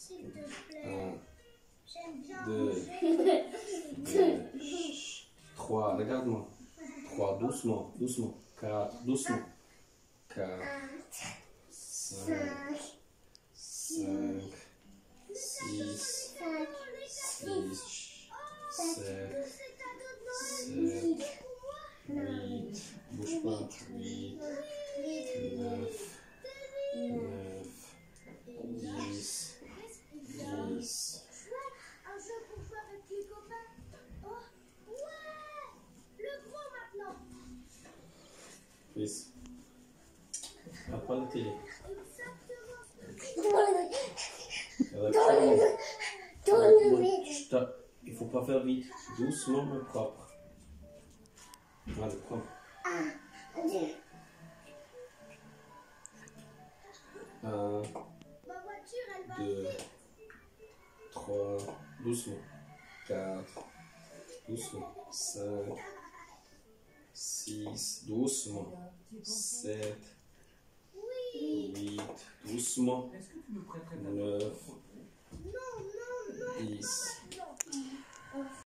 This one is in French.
S'il te plaît. 1, J'aime bien 2, 3, regarde-moi. 3, doucement, doucement. 4, doucement. 4, 5, 6, 7, 8, bouge pas, 8, 9, 10, 10. Un jeu pour jouer avec les copains. Oh, ouais. Le gros maintenant. Fils, regarde pas la télé. Il faut pas faire vite. Doucement mais propre. Allez, propre. 1, 2, 3, doucement. 4, doucement. 5, 6, doucement. 7, 8, doucement. 9, 10.